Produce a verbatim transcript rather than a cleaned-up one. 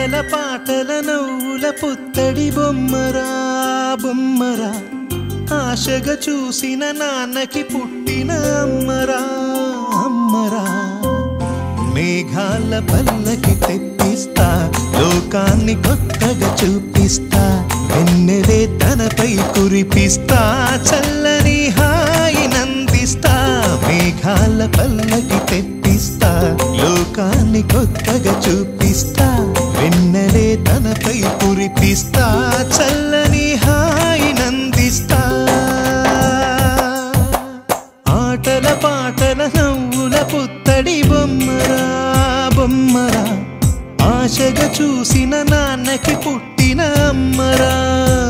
ఆటల పాటల నవ్వుల పుత్తడి బొమ్మరా బొమ్మరా ఆశగా చూసిన నాన్నకి పుట్టిన అమ్మరా అమ్మరా మేఘాల పల్లకి తెప్పిస్తా లోకాన్ని కొత్తగా చూపిస్తా వెన్నెలే తనపై కురిపిస్తా చల్లని హాయి నందిస్తా మేఘాల పల్లకి తెప్పిస్తా లోకాన్ని కొత్తగా చూపిస్తా వెన్నెలే తనపై కురిపిస్తా చల్లని హాయి నందిస్తా ఆటల పాటల నవ్వుల పుత్తడి బొమ్మరా బొమ్మరా ఆశగా చూసిన నాన్నకి పుట్టిన అమ్మరా